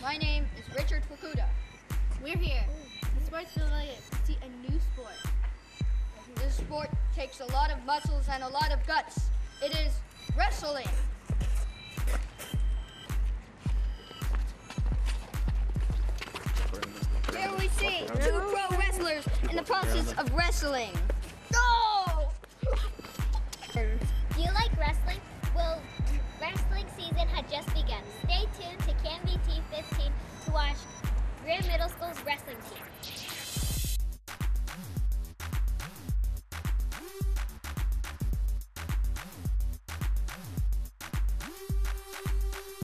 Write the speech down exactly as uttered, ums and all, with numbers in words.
My name is Richard Fukuda. We're here, the Sports Pavilion, to see a new sport. This sport takes a lot of muscles and a lot of guts. It is wrestling. Here we see two pro wrestlers in the process of wrestling. No! Do you like wrestling? Well, wrestling season had just begun. Stay tuned to K M V T fifteen to watch Grand Middle School's wrestling team.